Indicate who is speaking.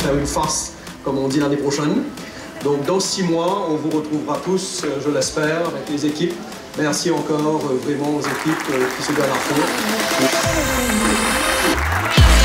Speaker 1: faire une farce, comme on dit l'année prochaine. Donc dans 6 mois, on vous retrouvera tous, je l'espère, avec les équipes. Merci encore vraiment aux équipes qui se donnent à fond.